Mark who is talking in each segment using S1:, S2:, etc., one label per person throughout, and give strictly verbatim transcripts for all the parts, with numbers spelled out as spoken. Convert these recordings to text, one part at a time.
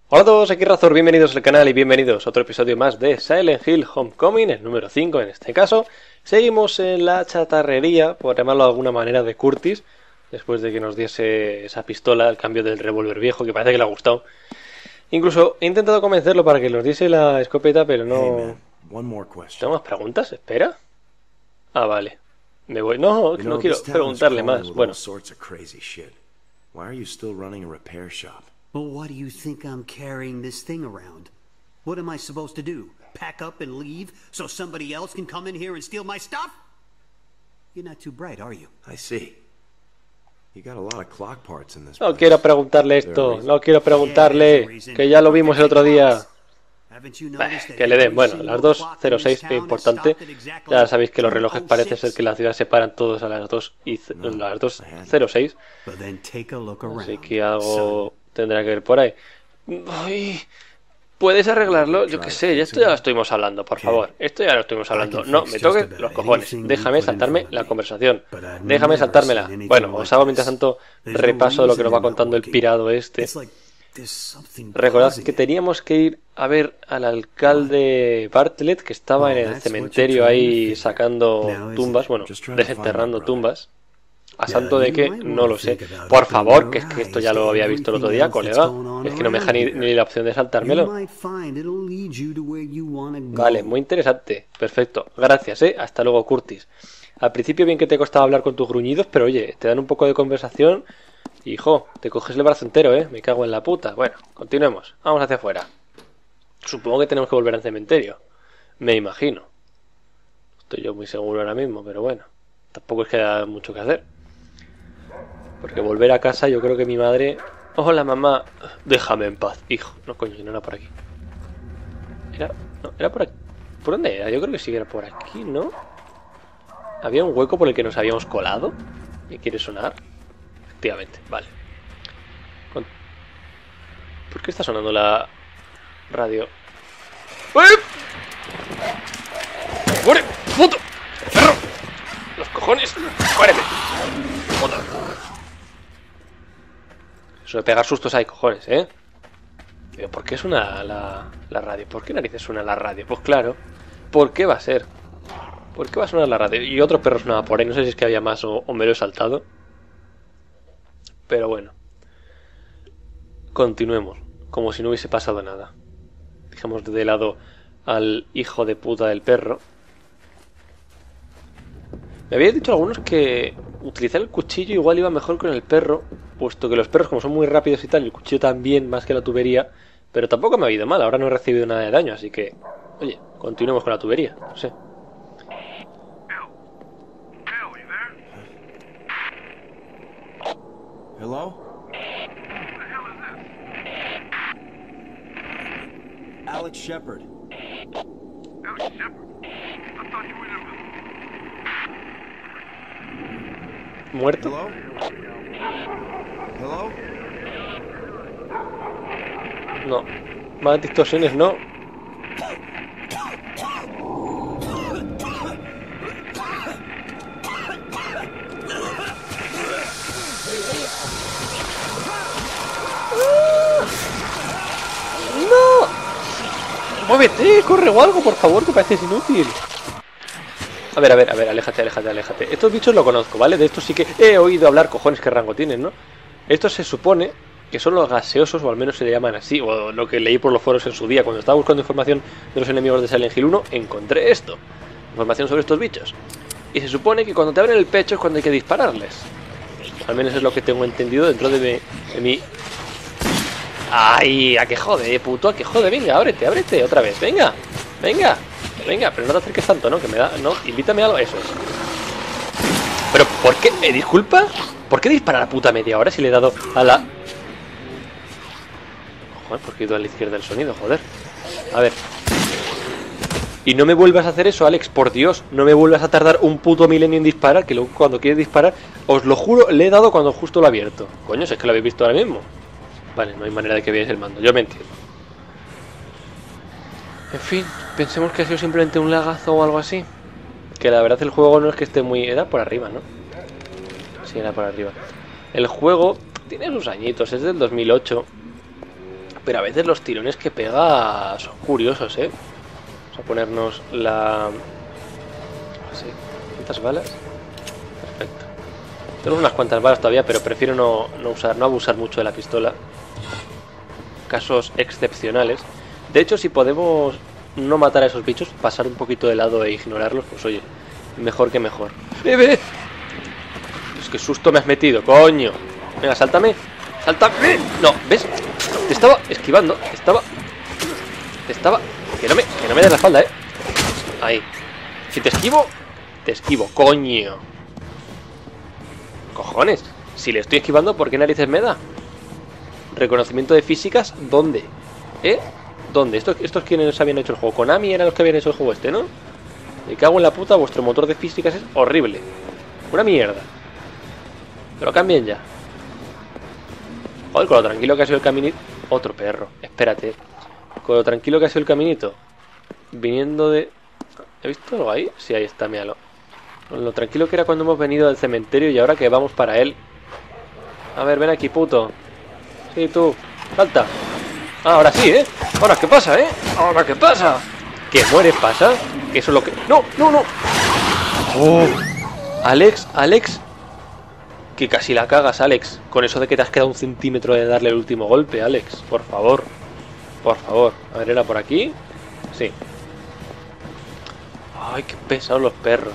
S1: Hola a todos, aquí Razor, bienvenidos al canal y bienvenidos a otro episodio más de Silent Hill Homecoming, el número cinco en este caso. Seguimos en la chatarrería, por llamarlo de alguna manera, de Curtis, después de que nos diese esa pistola, el cambio del revólver viejo, que parece que le ha gustado. Incluso he intentado convencerlo para que nos diese la escopeta, pero no...
S2: Hey man, one more question.
S1: ¿Tengo más preguntas? ¿Espera? Ah, vale. Me voy... No,
S2: You
S1: no
S2: know,
S1: quiero
S2: this town is
S1: preguntarle
S2: crawling
S1: más.
S2: with
S1: Bueno.
S2: all sorts of crazy shit. Why are you still running a repair shop?
S3: Well, why do you think I'm carrying this thing around? What am I supposed to do? Pack up and leave so somebody else can come in here and steal my stuff? You're not too bright, are you?
S2: I see. You got a lot of clock parts in this
S1: No
S2: place.
S1: quiero preguntarle esto, no quiero preguntarle, que ya lo vimos el otro día. Bah, que le den, bueno, las dos cero seis es importante. Ya sabéis que los relojes parece ser que la ciudad se paran todos a las dos y las dos cero seis. Así que algo tendrá que ver por ahí. Ay, ¿puedes arreglarlo? Yo qué sé, ya esto ya lo estuvimos hablando, por favor. Esto ya lo estuvimos hablando. No, me toques los cojones. Déjame saltarme la conversación. Déjame saltármela. Bueno, os hago mientras tanto repaso de lo que nos va contando el pirado este. Recordad que teníamos que ir a ver al alcalde Bartlett, que estaba en el cementerio ahí sacando tumbas, bueno, desenterrando tumbas. ¿A santo de qué? No lo sé. Por favor, que es que esto ya lo había visto el otro día, colega. Es que no me deja ni, ni la opción de saltármelo. Vale, muy interesante. Perfecto. Gracias, eh. Hasta luego, Curtis. Al principio bien que te costaba hablar con tus gruñidos, pero oye, te dan un poco de conversación. Hijo, te coges el brazo entero, eh. Me cago en la puta. Bueno, continuemos. Vamos hacia afuera. Supongo que tenemos que volver al cementerio. Me imagino. Estoy yo muy seguro ahora mismo, pero bueno. Tampoco es que haya mucho que hacer. Porque volver a casa, yo creo que mi madre... Hola, mamá. Déjame en paz, hijo. No, coño, no era por aquí. Era... No, era por aquí. ¿Por dónde era? Yo creo que sí que era por aquí, ¿no? ¿Había un hueco por el que nos habíamos colado? ¿Me quiere sonar? Efectivamente, vale. Con... ¿Por qué está sonando la radio? ¡Eh! ¡Muere! ¡Puto! ¡Perro! ¡Los cojones! ¡Muéreme! ¡Puto! Eso de pegar sustos hay, cojones, ¿eh? Pero ¿por qué suena la, la radio? ¿Por qué narices suena la radio? Pues claro, ¿por qué va a ser? ¿Por qué va a sonar la radio? Y otro perro sonaba por ahí, no sé si es que había más o, o me lo he saltado. Pero bueno. Continuemos, como si no hubiese pasado nada. Dejamos de lado al hijo de puta del perro. Me habían dicho algunos que utilizar el cuchillo igual iba mejor con el perro, puesto que los perros, como son muy rápidos y tal, el cuchillo también, más que la tubería. Pero tampoco me ha ido mal, ahora no he recibido nada de daño, así que... Oye, continuemos con la tubería, no sé.
S2: Hello? Alex Shepard.
S4: Alex Shepard? I thought you were in a...
S1: ¿Muerto?
S2: Hello? Hello?
S1: No. Más distorsiones no. ¡No! ¡Muévete! ¡Corre o algo, por favor, que pareces inútil! A ver, a ver, a ver, aléjate, aléjate, aléjate. Estos bichos lo conozco, ¿vale? De estos sí que he oído hablar, cojones, qué rango tienen, ¿no? Estos se supone que son los gaseosos, o al menos se le llaman así, o lo que leí por los foros en su día. Cuando estaba buscando información de los enemigos de Silent Hill uno, encontré esto. Información sobre estos bichos. Y se supone que cuando te abren el pecho es cuando hay que dispararles. Al menos es lo que tengo entendido dentro de mi... De mi... ¡Ay! ¿A qué jode, puto? ¿A qué jode? Venga, ábrete, ábrete, otra vez. Venga, venga. Venga, pero no te acerques tanto, ¿no? Que me da... No, invítame a algo. Eso es. Pero, ¿por qué? ¿Me disculpa? ¿Por qué dispara la puta media hora si le he dado a la... Joder, ¿por qué he ido a la izquierda el sonido? Joder. A ver. Y no me vuelvas a hacer eso, Alex, por Dios. No me vuelvas a tardar un puto milenio en disparar, que luego cuando quieres disparar, os lo juro, le he dado cuando justo lo he abierto. Coño, si es que lo habéis visto ahora mismo. Vale, no hay manera de que veáis el mando, yo me entiendo. En fin, pensemos que ha sido simplemente un lagazo o algo así. Que la verdad el juego no es que esté muy... Era por arriba, ¿no? Sí, era por arriba. El juego tiene sus añitos, es del dos mil ocho. Pero a veces los tirones que pega son curiosos, ¿eh? Vamos a ponernos la... Así. ¿Cuántas balas? Perfecto. Tengo unas cuantas balas todavía, pero prefiero no, no usar, no abusar mucho de la pistola. Casos excepcionales. De hecho, si podemos no matar a esos bichos, pasar un poquito de lado e ignorarlos, pues oye, mejor que mejor. ¡Bebe! Es que susto me has metido, coño. Venga, sáltame. ¡Sáltame! No, ¿ves? Te estaba esquivando. Te estaba... Te estaba... Que no me, que no me des la espalda, ¿eh? Ahí. Si te esquivo, te esquivo, coño. Cojones. Si le estoy esquivando, ¿por qué narices me da? Reconocimiento de físicas, ¿dónde? ¿Eh? ¿Dónde? ¿Estos, estos quienes habían hecho el juego? Konami eran los que habían hecho el juego este, ¿no? Me cago en la puta, vuestro motor de físicas es horrible. Una mierda. Pero cambien ya. Joder, con lo tranquilo que ha sido el caminito. Otro perro, espérate. Con lo tranquilo que ha sido el caminito. Viniendo de... ¿He visto algo ahí? Sí, ahí está, míralo. Con lo tranquilo que era cuando hemos venido del cementerio y ahora que vamos para él. A ver, ven aquí, puto. Sí, tú. Salta. Ah, ahora sí, ¿eh? Ahora, ¿qué pasa, eh? Ahora, ¿qué pasa? ¿Que mueres pasa? Que eso es lo que... ¡No, no, no! Oh. Alex, Alex... Que casi la cagas, Alex. Con eso de que te has quedado un centímetro de darle el último golpe, Alex. Por favor. Por favor. A ver, ¿era por aquí? Sí. Ay, qué pesados los perros.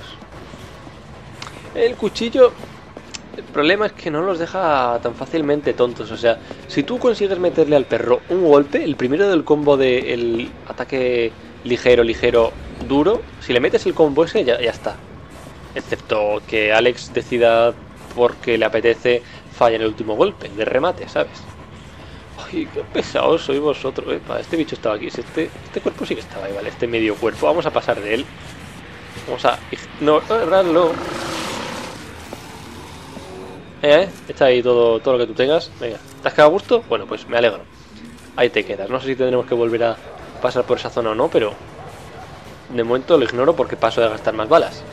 S1: El cuchillo... El problema es que no los deja tan fácilmente tontos. O sea, si tú consigues meterle al perro un golpe, el primero del combo del ataque ligero, ligero, duro, si le metes el combo ese, ya, ya está. Excepto que Alex decida... porque le apetece fallar el último golpe de remate, ¿sabes? Ay, qué pesados sois vosotros. Epa, este bicho estaba aquí. Este, este cuerpo sí que estaba ahí, vale. Este medio cuerpo. Vamos a pasar de él. Vamos a ignorarlo. Eh, eh. Echa ahí todo, todo lo que tú tengas. Venga, ¿te has quedado a gusto? Bueno, pues me alegro. Ahí te quedas. No sé si tendremos que volver a pasar por esa zona o no, pero de momento lo ignoro porque paso de gastar más balas.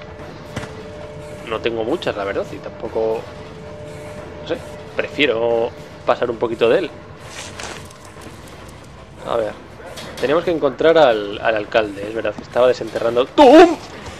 S1: No tengo muchas, la verdad, y tampoco... No sé, prefiero pasar un poquito de él. A ver. Teníamos que encontrar al, al alcalde, es verdad, que estaba desenterrando... ¡Tum!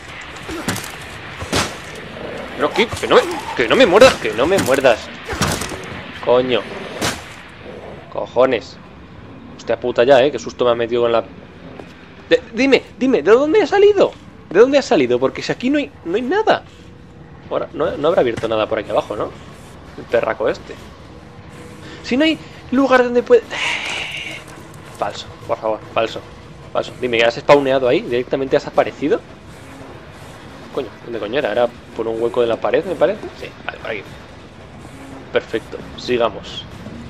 S1: No, que, que, no me, que no me muerdas, que no me muerdas. Coño. Cojones. Hostia puta ya, eh, qué susto me ha metido con la... De, dime, dime, ¿de dónde ha salido? ¿De dónde ha salido? Porque si aquí no hay, no hay nada. Ahora, no, no habrá abierto nada por aquí abajo, ¿no? El perraco este. Si no hay lugar donde puede... Falso, por favor, falso. Falso. Dime, ¿has spawneado ahí? ¿Directamente has aparecido? Coño, ¿dónde coño era? ¿Era por un hueco de la pared, me parece? Sí, vale, por aquí. Perfecto, sigamos.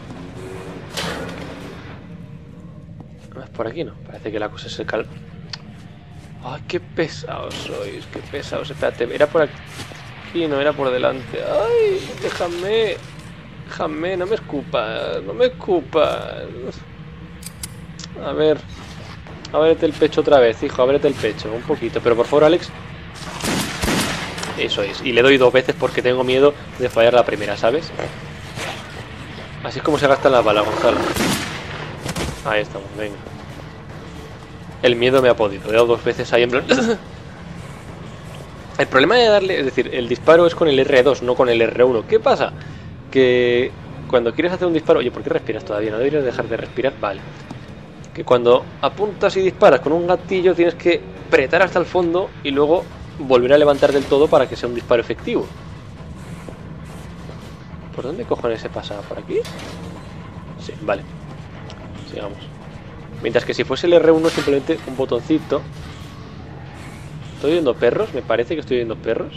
S1: No es por aquí, ¿no? Parece que la cosa se calma. Ay, qué pesados sois, qué pesados. Espérate, era por aquí. Aquí no, era por delante. Ay, déjame. Déjame, no me escupas, no me escupas. A ver. Ábrete el pecho otra vez, hijo, ábrete el pecho, un poquito. Pero por favor, Alex. Eso es, y le doy dos veces porque tengo miedo de fallar la primera, ¿sabes? Así es como se gastan las balas, Gonzalo. Ahí estamos, venga. El miedo me ha podido, he dado dos veces ahí en plan... El problema de darle, es decir, el disparo es con el erre dos, no con el erre uno. ¿Qué pasa? Que cuando quieres hacer un disparo... Oye, ¿por qué respiras todavía? ¿No deberías dejar de respirar? Vale. Que cuando apuntas y disparas con un gatillo tienes que apretar hasta el fondo y luego volver a levantar del todo para que sea un disparo efectivo. ¿Por dónde cojones se pasa? ¿Por aquí? Sí, vale. Sigamos. Mientras que si fuese el erre uno simplemente un botoncito. ¿Estoy viendo perros? Me parece que estoy viendo perros.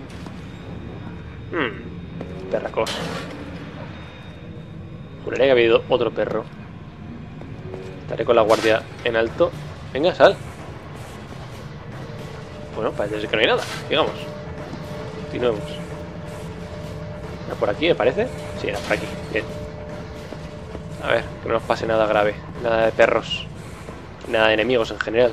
S1: Hmm. Perracos. Juraría que ha habido otro perro. Estaré con la guardia en alto. Venga, sal. Bueno, parece que no hay nada. Sigamos. Continuemos. ¿Era por aquí, me parece? Sí, era por aquí. Bien. A ver, que no nos pase nada grave. Nada de perros. Nada de enemigos en general.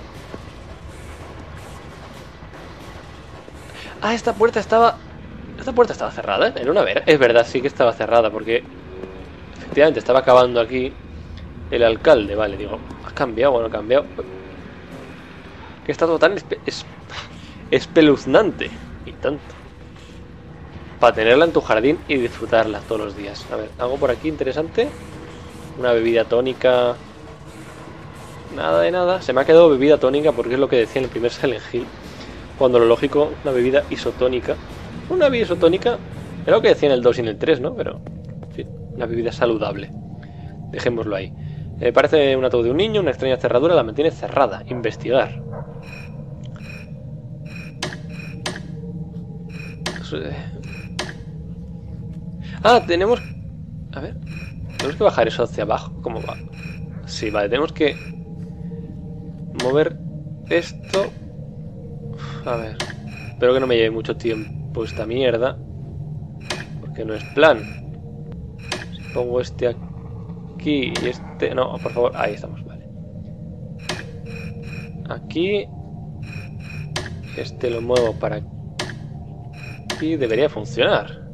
S1: Ah, esta puerta estaba... Esta puerta estaba cerrada, ¿eh? Era una vera. Es verdad, sí que estaba cerrada porque... Efectivamente, estaba acabando aquí. El alcalde, vale, digo, ¿has cambiado o no ha cambiado? Que está todo tan espe es espeluznante. Y tanto. Para tenerla en tu jardín y disfrutarla todos los días. A ver, algo por aquí interesante. Una bebida tónica. Nada de nada. Se me ha quedado bebida tónica porque es lo que decía en el primer Silent Hill. Cuando lo lógico, una bebida isotónica. Una bebida isotónica es lo que decía en el dos y en el tres, ¿no? Pero, en fin, una bebida saludable. Dejémoslo ahí. Eh, parece un ataúd de un niño, una extraña cerradura la mantiene cerrada. Investigar. Ah, tenemos... A ver. Tenemos que bajar eso hacia abajo. ¿Cómo va? Sí, vale, tenemos que... mover esto... A ver... Espero que no me lleve mucho tiempo esta mierda. Porque no es plan. Si pongo este aquí y este... No, por favor. Ahí estamos, vale. Aquí... Este lo muevo para aquí. Debería funcionar.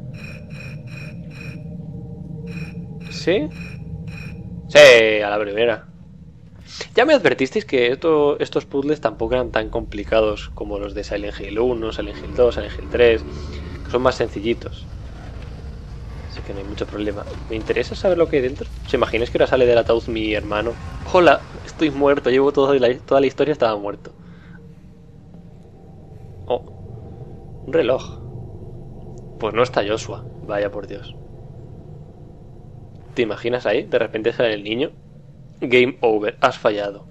S1: ¿Sí? Sí, a la primera. Ya me advertisteis que esto, estos puzzles tampoco eran tan complicados como los de Silent Hill uno, Silent Hill dos, Silent Hill tres, que son más sencillitos. Así que no hay mucho problema. Me interesa saber lo que hay dentro. ¿Se imagináis que ahora sale del ataúd mi hermano? Hola, estoy muerto, llevo toda la, toda la historia, estaba muerto. Oh, un reloj. Pues no está Joshua, vaya por Dios. ¿Te imaginas ahí? De repente sale el niño. Game over, has fallado.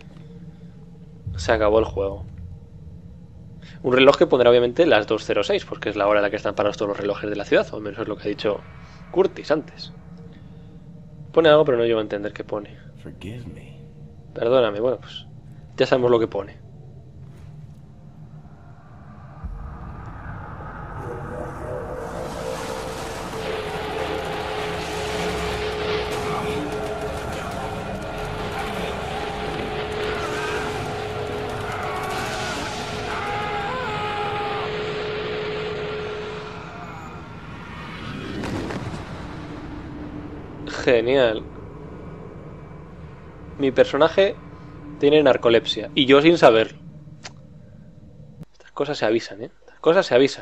S1: Se acabó el juego. Un reloj que pondrá obviamente las dos cero seis, porque es la hora en la que están parados todos los relojes de la ciudad, o al menos es lo que ha dicho Curtis antes. Pone algo, pero no llego a entender qué pone. Perdóname, bueno, pues ya sabemos lo que pone. Genial. Mi personaje tiene narcolepsia y yo sin saberlo. Estas cosas se avisan, ¿eh? Estas cosas se avisan.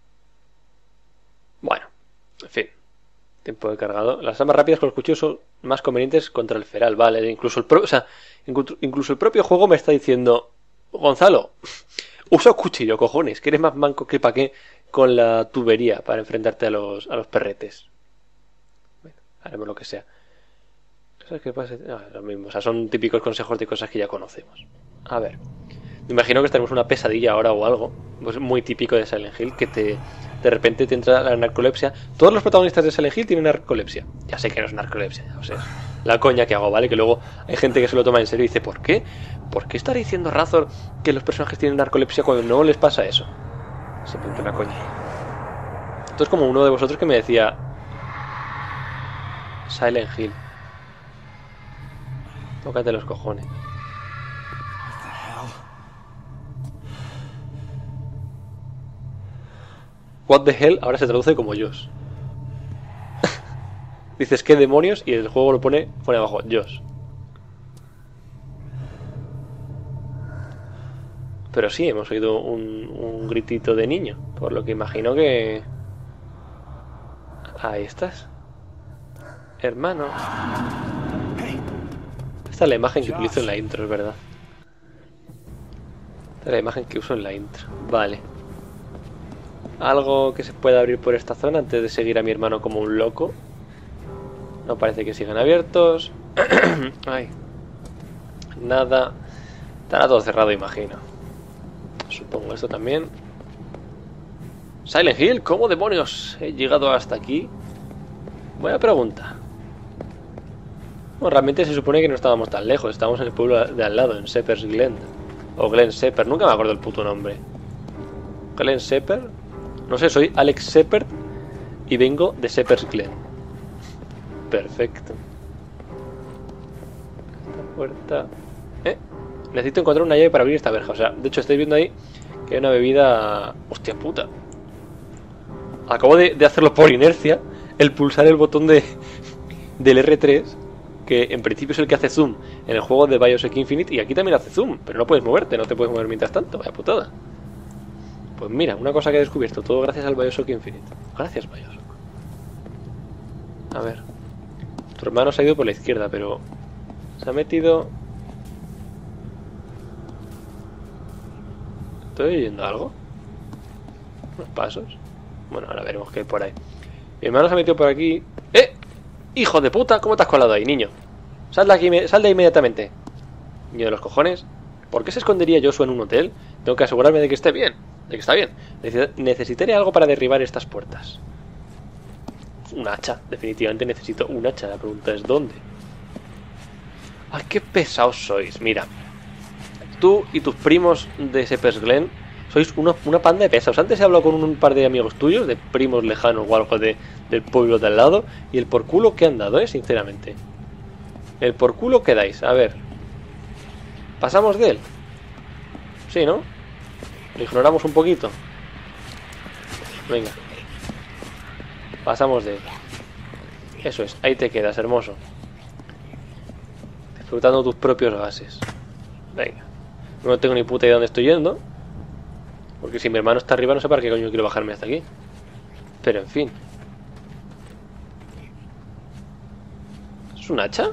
S1: Bueno, en fin. Tiempo de cargado. Las armas rápidas con los cuchillos son más convenientes contra el feral, vale. Incluso el, pro... o sea, incluso el propio juego me está diciendo: Gonzalo, usa cuchillo, cojones, que eres más manco que pa' qué con la tubería para enfrentarte a los, a los perretes. Haremos lo que sea. ¿Sabes qué pasa? No, lo mismo. O sea, son típicos consejos de cosas que ya conocemos. A ver. Me imagino que tenemos una pesadilla ahora o algo. Pues muy típico de Silent Hill. Que te de repente te entra la narcolepsia. Todos los protagonistas de Silent Hill tienen narcolepsia. Ya sé que no es narcolepsia. O sea, la coña que hago, ¿vale? Que luego hay gente que se lo toma en serio y dice: ¿por qué? ¿Por qué estará diciendo Razor que los personajes tienen narcolepsia cuando no les pasa eso? Simplemente una coña. Esto es como uno de vosotros que me decía: Silent Hill. Tócate los cojones. What the hell ahora se traduce como Josh. Dices ¿qué demonios? Y el juego lo pone, pone abajo Josh. Pero sí, hemos oído un, un gritito de niño. Por lo que imagino que... Ahí estás. Hermano. Esta es la imagen que utilizo en la intro, es verdad. Esta es la imagen que uso en la intro. Vale. Algo que se pueda abrir por esta zona antes de seguir a mi hermano como un loco. No parece que sigan abiertos. Ay. Nada. Estará todo cerrado, imagino. Supongo esto también. Silent Hill, ¿cómo demonios he llegado hasta aquí? Buena pregunta. Bueno, realmente se supone que no estábamos tan lejos. Estábamos en el pueblo de al lado, en Shepherd's Glen. O Glen Shepherd, nunca me acuerdo el puto nombre. Glen Shepherd. No sé, soy Alex Shepherd y vengo de Shepherd's Glen. Perfecto. Esta puerta... Eh, necesito encontrar una llave para abrir esta verja. O sea, de hecho estáis viendo ahí que hay una bebida... Hostia puta. Acabo de, de hacerlo por inercia. El pulsar el botón de del R tres. que en principio es el que hace zoom en el juego de Bioshock Infinite, y aquí también hace zoom, pero no puedes moverte, no te puedes mover mientras tanto, vaya putada. Pues mira, una cosa que he descubierto, todo gracias al Bioshock Infinite. Gracias, Bioshock. A ver. Tu hermano se ha ido por la izquierda, pero... se ha metido... ¿Estoy oyendo algo? Unos pasos. Bueno, ahora veremos qué hay por ahí. Mi hermano se ha metido por aquí. ¡Eh! ¡Hijo de puta! ¿Cómo te has colado ahí, niño? Sal de aquí, sal de ahí inmediatamente. Niño de los cojones. ¿Por qué se escondería Joshua en un hotel? Tengo que asegurarme de que esté bien. De que está bien. Necesitaré algo para derribar estas puertas. Un hacha. Definitivamente necesito un hacha. La pregunta es ¿dónde? ¡Ay, qué pesados sois! Mira. Tú y tus primos de Shepherd's Glen sois una, una panda de pesados. Antes he hablado con un, un par de amigos tuyos, de primos lejanos o algo de, del pueblo de al lado, y el por culo que han dado, eh, sinceramente. El por culo que dais. A ver. ¿Pasamos de él? Sí, ¿no? Lo ignoramos un poquito. Venga. Pasamos de él. Eso es, ahí te quedas, hermoso. Disfrutando tus propios gases. Venga. No tengo ni puta idea de dónde estoy yendo. Porque si mi hermano está arriba no sé para qué coño quiero bajarme hasta aquí. Pero en fin. ¿Es un hacha?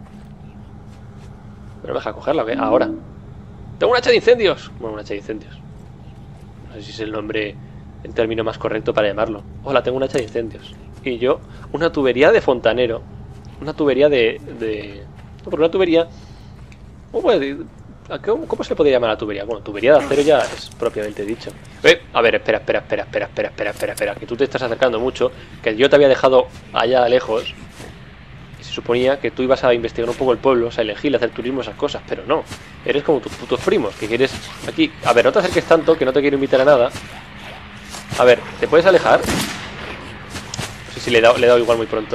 S1: Pero me deja cogerla, ¿qué? Ahora. ¡Tengo un hacha de incendios! Bueno, un hacha de incendios. No sé si es el nombre, el término más correcto para llamarlo. Hola, tengo un hacha de incendios. Y yo, una tubería de fontanero. Una tubería de... de... No, pero una tubería... ¿Cómo, puede... ¿Cómo, ¿Cómo se le podría llamar a la tubería? Bueno, tubería de acero ya es propiamente dicho. Eh, a ver, espera, espera, espera, espera, espera, espera, espera, espera. Que tú te estás acercando mucho. Que yo te había dejado allá lejos. Y se suponía que tú ibas a investigar un poco el pueblo, o sea, elegir, hacer turismo, esas cosas. Pero no. Eres como tus putos primos, que quieres aquí... A ver, no te acerques tanto, que no te quiero invitar a nada. A ver, ¿te puedes alejar? No sé si le he dado, le he dado igual muy pronto.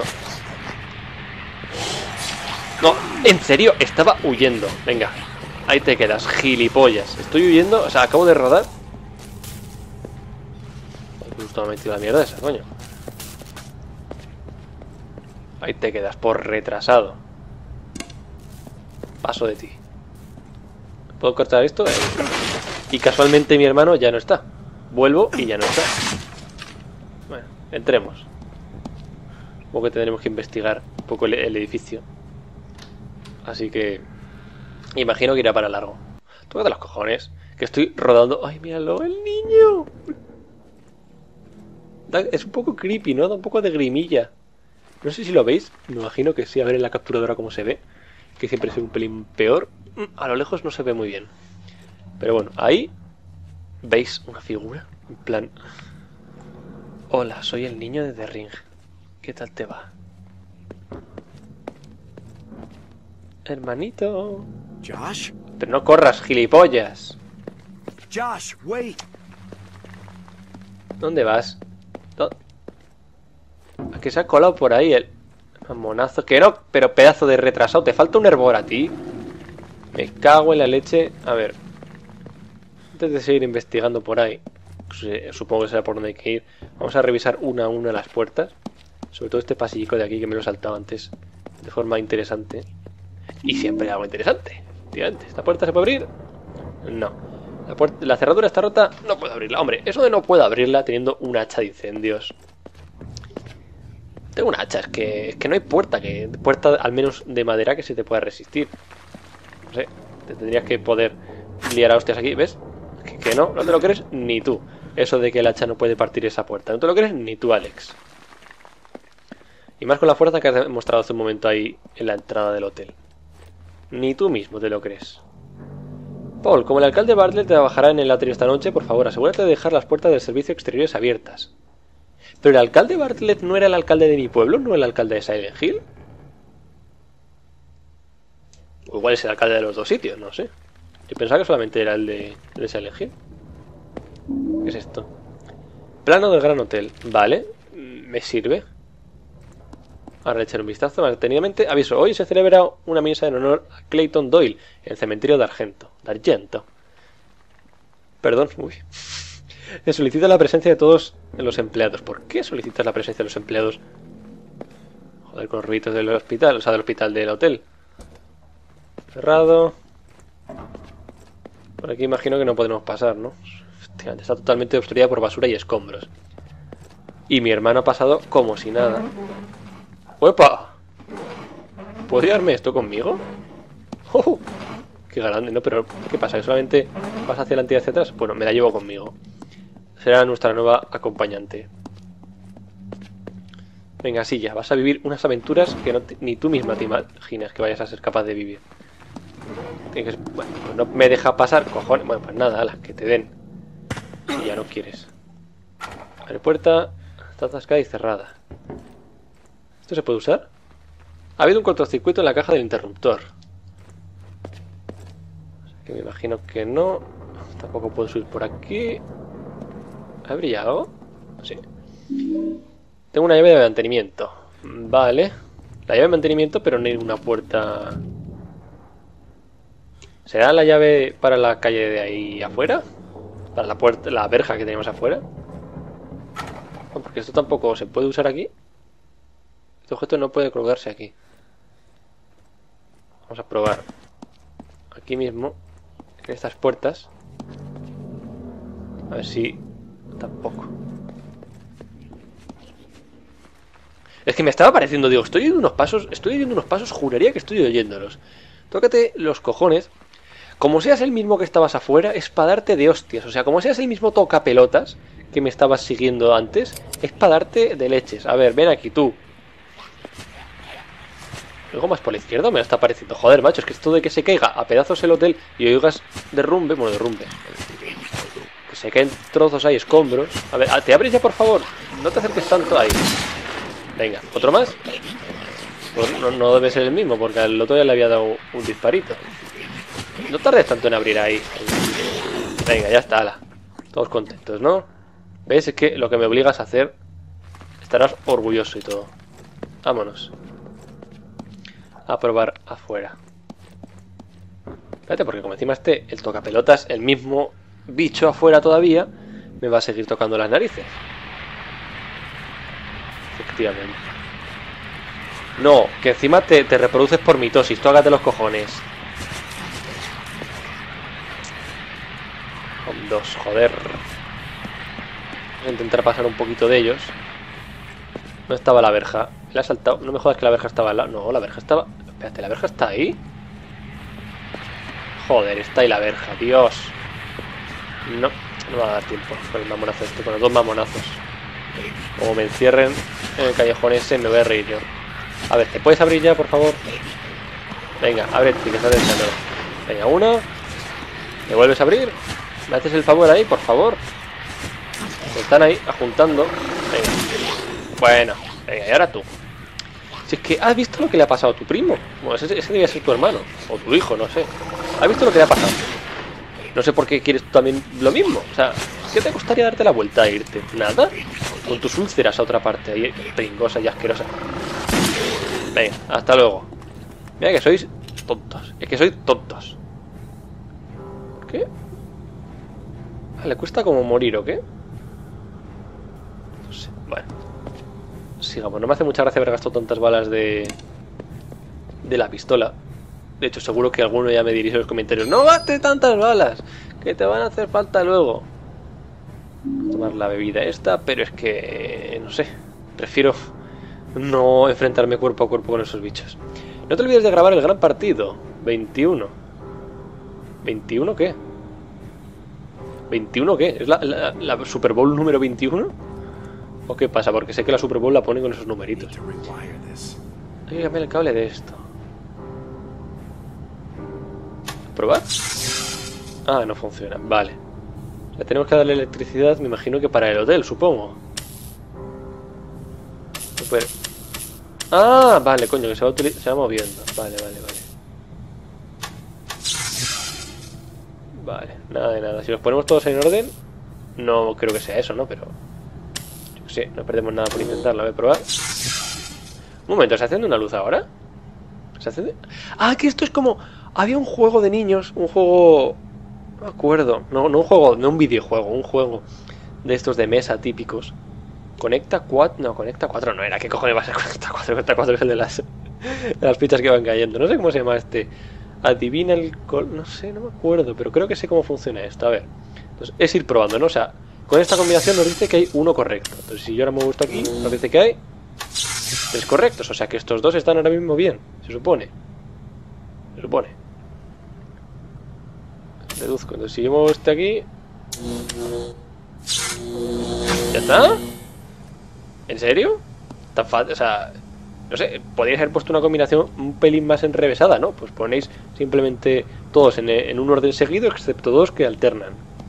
S1: No, en serio, estaba huyendo. Venga, ahí te quedas, gilipollas. Estoy huyendo, o sea, acabo de rodar. Justo me he metido la mierda esa, coño. Ahí te quedas, por retrasado. Paso de ti. ¿Puedo cortar esto? Y casualmente mi hermano ya no está. Vuelvo y ya no está. Bueno, entremos. Supongo que tendremos que investigar un poco el, el edificio. Así que... imagino que irá para largo. Tócate los cojones. Que estoy rodando... ¡Ay, míralo! ¡El niño! Da, es un poco creepy, ¿no? Da un poco de grimilla. No sé si lo veis. Me imagino que sí. A ver en la capturadora cómo se ve. Que siempre es un pelín peor. A lo lejos no se ve muy bien. Pero bueno, ahí... ¿veis una figura? En plan... Hola, soy el niño de The Ring. ¿Qué tal te va? Hermanito.
S2: Josh?
S1: Pero no corras, gilipollas.
S2: Josh, wait.
S1: ¿Dónde vas? ¿Dó... ¿A que se ha colado por ahí el mamonazo? Que no, pero pedazo de retrasado. ¿Te falta un hervor a ti? Me cago en la leche. A ver. Antes de seguir investigando por ahí, supongo que será por donde hay que ir, vamos a revisar una a una las puertas. Sobre todo este pasillico de aquí que me lo he saltado antes de forma interesante. Y siempre hay algo interesante. Efectivamente. ¿Esta puerta se puede abrir? No. La, puerta, la cerradura está rota, no puedo abrirla. Hombre, eso de no puedo abrirla teniendo un hacha de incendios. Tengo un hacha, es que, es que no hay puerta, que puerta al menos de madera que se te pueda resistir. No sé, te tendrías que poder liar a hostias aquí, ¿ves? Que, que no, no te lo crees ni tú. Eso de que el hacha no puede partir esa puerta. No te lo crees ni tú, Alex. Y más con la fuerza que has demostrado hace un momento ahí en la entrada del hotel. Ni tú mismo te lo crees. Paul, como el alcalde Bartlett trabajará en el atrio esta noche, por favor, asegúrate de dejar las puertas del servicio exteriores abiertas. ¿Pero el alcalde Bartlett no era el alcalde de mi pueblo? ¿No el alcalde de Silent Hill? O igual es el alcalde de los dos sitios, no sé. Yo pensaba que solamente era el de, el de Silent Hill. ¿Qué es esto? Plano del Gran Hotel. Vale, me sirve. Ahora echar un vistazo más detenidamente. Aviso, hoy se celebra una misa en honor a Clayton Doyle en el cementerio de Argento. De Argento. Perdón, uy. Se solicita la presencia de todos los empleados. ¿Por qué solicitas la presencia de los empleados? Joder, con los ruidos del hospital, o sea, del hospital del hotel. Cerrado. Por aquí imagino que no podemos pasar, ¿no? Hostia, está totalmente obstruida por basura y escombros. Y mi hermano ha pasado como si nada. ¡Uepa! ¿Puedo llevarme esto conmigo? ¡Oh! ¡Qué grande! No, pero ¿qué pasa? ¿Que solamente vas hacia adelante y hacia atrás? Bueno, me la llevo conmigo. Será nuestra nueva acompañante. Venga, sí, ya. Vas a vivir unas aventuras que no te, ni tú misma te imaginas que vayas a ser capaz de vivir. Tienes que, bueno, pues no me deja pasar, cojones. Bueno, pues nada, ala, que te den. Si ya no quieres. Abre puerta. Está atascada y cerrada. ¿Esto se puede usar? Ha habido un cortocircuito en la caja del interruptor. Que me imagino que no. Tampoco puedo subir por aquí. ¿Ha brillado? Sí. Tengo una llave de mantenimiento. Vale. La llave de mantenimiento, pero no hay una puerta. ¿Será la llave para la calle de ahí afuera? Para la puerta, la verja que tenemos afuera. No, porque esto tampoco se puede usar aquí. Este objeto no puede colgarse aquí. Vamos a probar. Aquí mismo. En estas puertas. A ver si... Tampoco. Es que me estaba pareciendo, digo, estoy oyendo unos pasos. Estoy oyendo unos pasos, juraría que estoy oyéndolos. Tócate los cojones. Como seas el mismo que estabas afuera, es para darte de hostias. O sea, como seas el mismo tocapelotas que me estabas siguiendo antes, es para darte de leches. A ver, ven aquí tú. ¿Algo más por la izquierda? Me está pareciendo. Joder, macho, es que esto de que se caiga a pedazos el hotel y oigas derrumbe, bueno, derrumbe. Que se caen trozos ahí, escombros. A ver, ¿te abres ya, por favor? No te acerques tanto ahí. Venga, ¿otro más? Pues no, no debe ser el mismo, porque al otro ya le había dado un disparito. No tardes tanto en abrir ahí. Venga, ya está, ala. Todos contentos, ¿no? ¿Ves? Es que lo que me obligas a hacer, estarás orgulloso y todo. Vámonos. A probar afuera. Espérate, porque como encima esté el tocapelotas, el mismo bicho afuera todavía, me va a seguir tocando las narices. Efectivamente. No, que encima te, te reproduces por mitosis. Tócate los cojones. Con dos, joder. Voy a intentar pasar un poquito de ellos. ¿Dónde estaba la verja? Le ha saltado. No me jodas que la verja estaba al lado. No, la verja estaba... Espérate, ¿la verja está ahí? Joder, está ahí la verja, Dios. No, no me va a dar tiempo con el mamonazo este, con los dos mamonazos. Como me encierren en el callejón ese, me voy a reír yo. A ver, ¿te puedes abrir ya, por favor? Venga, ábrete, que estás deseando. Venga, uno. ¿Me vuelves a abrir? ¿Me haces el favor ahí, por favor? Están ahí, ajuntando. Venga. Bueno, venga, y ahora tú. Si es que, ¿has visto lo que le ha pasado a tu primo? Bueno, ese, ese debía ser tu hermano. O tu hijo, no sé. ¿Has visto lo que le ha pasado? No sé por qué quieres tú también lo mismo. O sea, ¿qué te costaría darte la vuelta e irte? ¿Nada? Con tus úlceras a otra parte. Ahí, pringosa y asquerosa. Venga, hasta luego. Mira que sois tontos. Es que sois tontos. ¿Qué? Ah, ¿le cuesta como morir o qué? No sé, bueno. Sigamos, no me hace mucha gracia haber gastado tantas balas de... de la pistola. De hecho, seguro que alguno ya me dirige en los comentarios: ¡no gastes tantas balas! Que te van a hacer falta luego. Voy a tomar la bebida esta, pero es que... no sé. Prefiero no enfrentarme cuerpo a cuerpo con esos bichos. No te olvides de grabar el gran partido. veintiuno. ¿veintiuno qué? ¿veintiuno qué? ¿Es la, la, la Super Bowl número veintiuno? ¿O qué pasa? Porque sé que la Super Bowl la ponen con esos numeritos. Hay que cambiar el cable de esto. ¿Probar? Ah, no funciona. Vale. Le tenemos que darle electricidad, me imagino que para el hotel, supongo. Super... Ah, vale, coño, que se va, se va moviendo. Vale, vale, vale. Vale, nada de nada. Si los ponemos todos en orden, no creo que sea eso, ¿no? Pero... yo qué sé, no perdemos nada por intentarlo. Voy a probar. Un momento, ¿se enciende una luz ahora? ¿Se enciende? Ah, que esto es como... había un juego de niños, un juego... no me acuerdo. No, no un juego, no un videojuego, un juego de estos de mesa típicos. Conecta cuatro... No, conecta cuatro no era. ¿Qué cojones va a ser conecta cuatro? Conecta cuatro es el de las, de las fichas que van cayendo. No sé cómo se llama este. Adivina el... Col... No sé, no me acuerdo. Pero creo que sé cómo funciona esto. A ver. Entonces, es ir probando, ¿no? O sea, con esta combinación nos dice que hay uno correcto. Entonces, si yo ahora me gusta aquí, nos dice que hay tres correctos. O sea, que estos dos están ahora mismo bien. Se supone. Se supone. Deduzco. Entonces, si yo muevo este aquí... ¿Ya está? ¿En serio? Tan fácil, o sea... No sé, podríais haber puesto una combinación un pelín más enrevesada, ¿no? Pues ponéis simplemente todos en, en un orden seguido, excepto dos que alternan.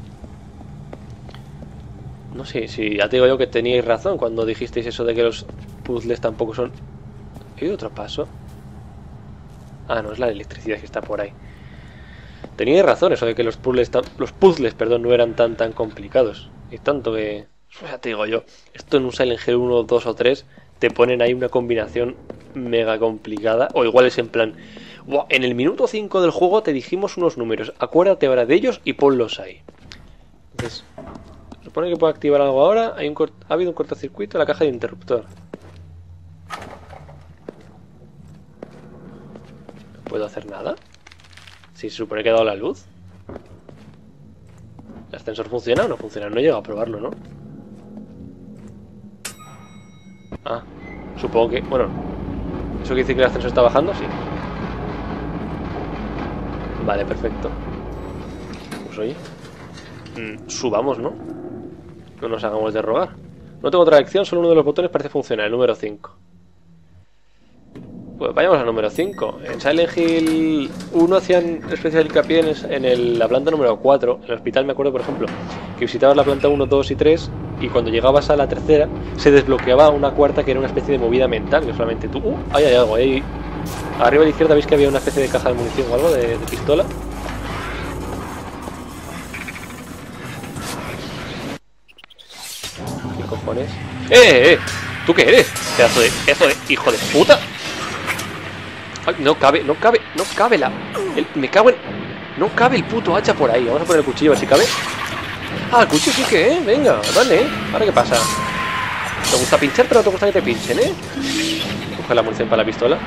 S1: No sé, si ya te digo yo que teníais razón cuando dijisteis eso de que los puzzles tampoco son... ¿Hay otro paso? Ah, no, es la electricidad que está por ahí. Teníais razón eso de que los puzzles, tan... los puzzles perdón, no eran tan tan complicados. Y tanto que... Ya te digo yo, esto en un Silent Hill uno, dos o tres... te ponen ahí una combinación mega complicada. O igual es en plan... Wow, en el minuto cinco del juego te dijimos unos números. Acuérdate ahora de ellos y ponlos ahí. Entonces... Se supone que puedo activar algo ahora. Hay un ha habido un cortocircuito en la caja de interruptor. ¿No puedo hacer nada? Si se supone que he dado la luz. ¿El ascensor funciona o no funciona? No he llegado a probarlo, ¿no? Ah, supongo que... Bueno, ¿eso quiere decir que el ascensor está bajando? Sí. Vale, perfecto. Pues oye, mm, subamos, ¿no? No nos hagamos de rogar. No tengo otra elección, solo uno de los botones parece funcionar, el número cinco. Pues vayamos al número cinco. En Silent Hill uno hacían especial hincapié en, en el, la planta número cuatro. En el hospital me acuerdo, por ejemplo, que visitabas la planta uno, dos y tres y cuando llegabas a la tercera se desbloqueaba una cuarta que era una especie de movida mental, que solamente tú... Uh, ahí hay algo, ahí... Arriba a la izquierda veis que había una especie de caja de munición o algo, de, de pistola. ¿Qué cojones? ¡Eh, eh! ¿Tú qué eres? Pedazo de... pedazo de hijo de puta. Ay, no cabe, no cabe, no cabe la... El, me cago en... No cabe el puto hacha por ahí. Vamos a poner el cuchillo a ver si cabe. Ah, el cuchillo sí que, ¿eh? Venga, dale. ¿Ahora qué pasa? ¿Te gusta pinchar pero no te gusta que te pinchen, eh? Coge la munición para la pistola.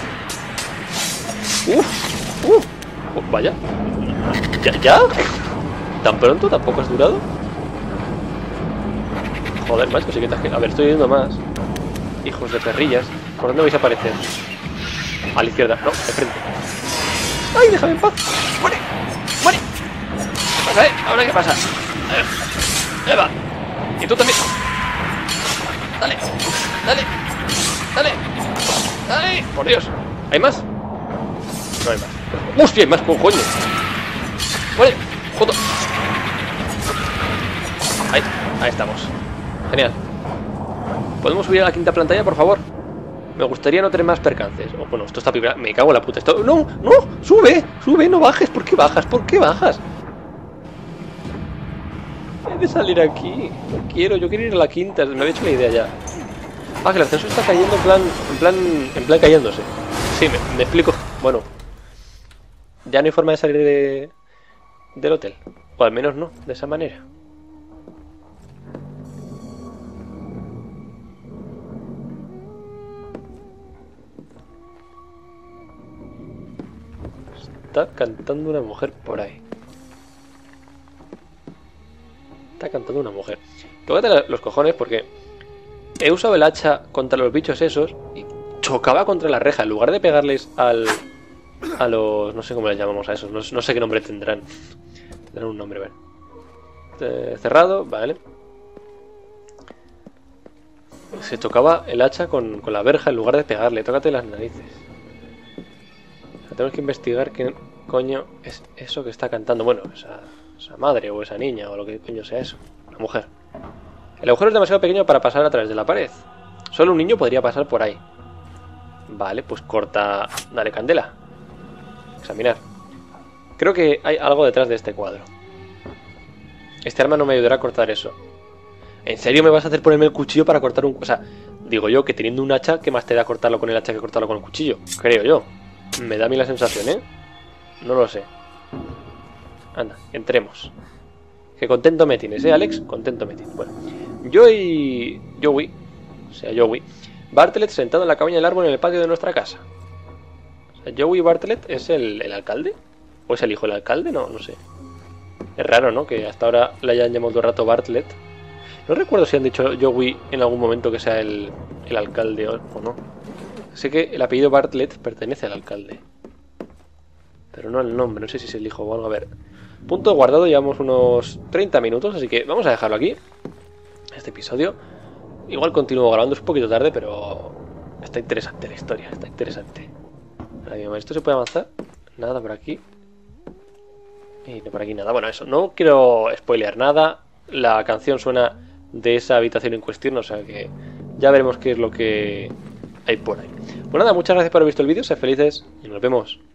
S1: Uf, uf. Oh, vaya. ¿Ya? ¿Ya? ¿Tan pronto? ¿Tampoco has durado? Joder, macho, sí que te has... A ver, estoy viendo más. Hijos de perrillas. ¿Por dónde vais a aparecer? A la izquierda, no, de frente. ¡Ay, déjame en paz! ¡Muere! ¡Muere! ¿Qué pasa, eh? ¿Ahora qué pasa? Ahí va. Y tú también. Dale, dale, dale, dale. Por Dios. ¿Hay más? No hay más. ¡Hostia, hay más, coño! ¡Muere! ¡Joder! Ahí, ahí estamos. Genial. ¿Podemos subir a la quinta planta ya, por favor? Me gustaría no tener más percances. Oh, bueno, esto está... Me cago en la puta. Esto... ¡No! ¡No! ¡Sube! ¡Sube! ¡No bajes! ¿Por qué bajas? ¿Por qué bajas? He de salir aquí. No quiero. Yo quiero ir a la quinta. Me había hecho la idea ya. Ah, que el ascensor está cayendo en plan... En plan... En plan cayéndose. Sí, me, me explico. Bueno. Ya no hay forma de salir de... Del hotel. O al menos no. De esa manera. Está cantando una mujer por ahí. Está cantando una mujer. Tócate los cojones porque he usado el hacha contra los bichos esos y chocaba contra la reja. En lugar de pegarles al... A los... No sé cómo les llamamos a esos. No, no sé qué nombre tendrán. Tendrán un nombre, ¿vale? Eh, cerrado, vale. Se tocaba el hacha con, con la verja en lugar de pegarle. Tócate las narices. Tenemos que investigar qué coño es eso que está cantando. Bueno, esa, esa madre o esa niña o lo que coño sea eso. Una mujer. El agujero es demasiado pequeño para pasar a través de la pared. Solo un niño podría pasar por ahí. Vale, pues corta... Dale candela. Examinar. Creo que hay algo detrás de este cuadro. Este arma no me ayudará a cortar eso. ¿En serio me vas a hacer ponerme el cuchillo para cortar un... O sea, digo yo que teniendo un hacha, ¿qué más te da cortarlo con el hacha que cortarlo con el cuchillo? Creo yo. Me da a mí la sensación, ¿eh? No lo sé. Anda, entremos. Que contento me tienes, ¿eh, Alex? Contento me tienes. Bueno, Joey... Joey... O sea, Joey... Bartlett sentado en la cabaña del árbol en el patio de nuestra casa. O sea, Joey Bartlett es el, el alcalde. ¿O es el hijo del alcalde? No, no sé. Es raro, ¿no? Que hasta ahora le hayan llamado todo el rato Bartlett. No recuerdo si han dicho Joey en algún momento que sea el, el alcalde o, o no. Sé que el apellido Bartlett pertenece al alcalde. Pero no el nombre, no sé si es el hijo o algo. A ver. Punto guardado, llevamos unos treinta minutos, así que vamos a dejarlo aquí. Este episodio. Igual continúo grabando, es un poquito tarde, pero está interesante la historia, está interesante. Ahora bien, ¿esto se puede avanzar? Nada por aquí. Y no por aquí nada. Bueno, eso, no quiero spoilear nada. La canción suena de esa habitación en cuestión, o sea que ya veremos qué es lo que hay por ahí. Pues nada, muchas gracias por haber visto el vídeo, sed felices y nos vemos